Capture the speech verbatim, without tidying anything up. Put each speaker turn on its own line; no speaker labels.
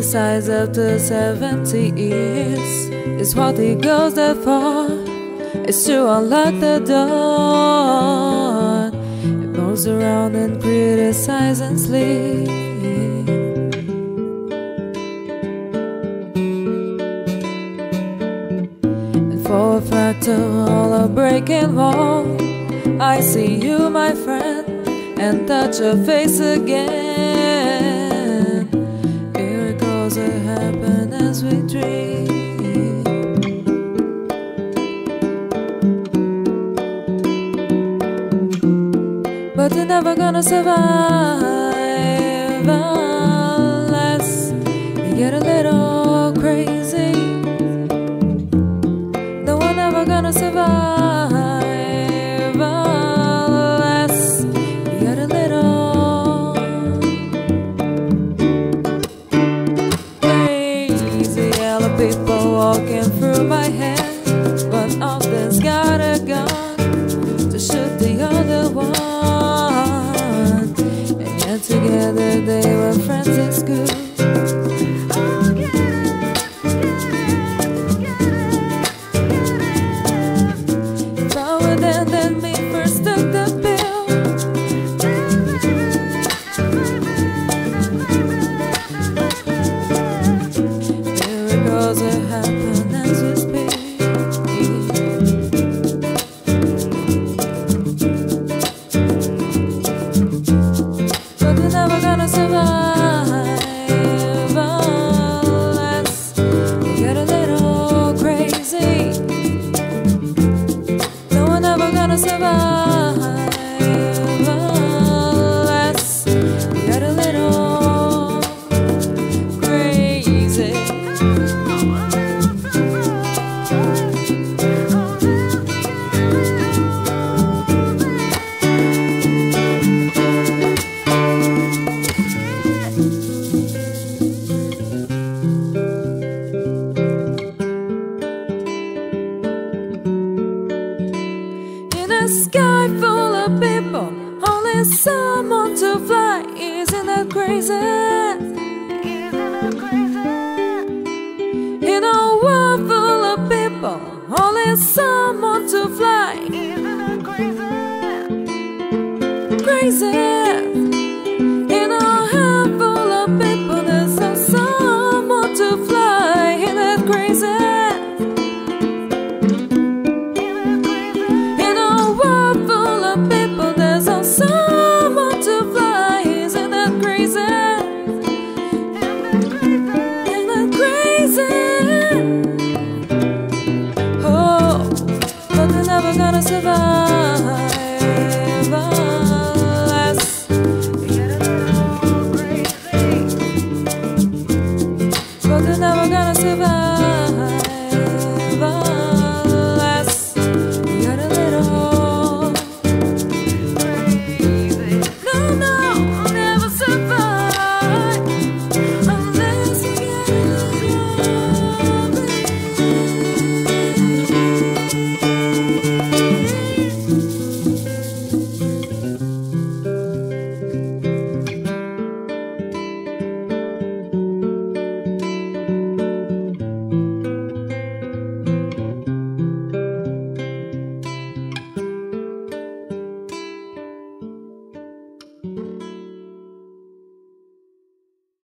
criticize after seventy years. It's what he goes there for. It's to unlock the door. It moves around and criticizes and sleeps. And for a fractal, all a breaking wall, I see you, my friend, and touch your face again. Miracles that happen as we dream. But you're never gonna survive unless you get a little crazy. No one ever gonna survive unless you get a little crazy. Yellow people walking through my head. One of them's got a gun to shoot the other one. Together they were friends in school. Lower than than me first took the pill. Miracles that happen as we speak. Never gonna survive unless you get a little crazy. No one ever gonna survive unless you get a little crazy. A sky full of people, only someone to fly. Isn't that crazy? Isn't that crazy? In a world full of people, only someone to fly. Isn't that crazy? Crazy.